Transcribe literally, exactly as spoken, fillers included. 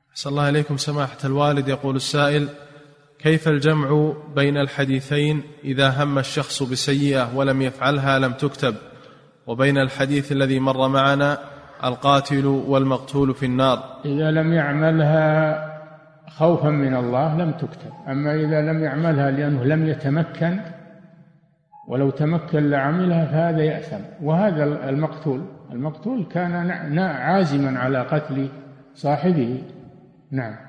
أحسن الله إليكم سماحة الوالد. يقول السائل: كيف الجمع بين الحديثين إذا هم الشخص بسيئة ولم يفعلها لم تكتب، وبين الحديث الذي مر معنا القاتل والمقتول في النار؟ إذا لم يعملها خوفا من الله لم تكتب، أما إذا لم يعملها لأنه لم يتمكن، ولو تمكن لعملها فهذا يأثم. وهذا المقتول المقتول كان عازما على قتل صاحبه. نعم.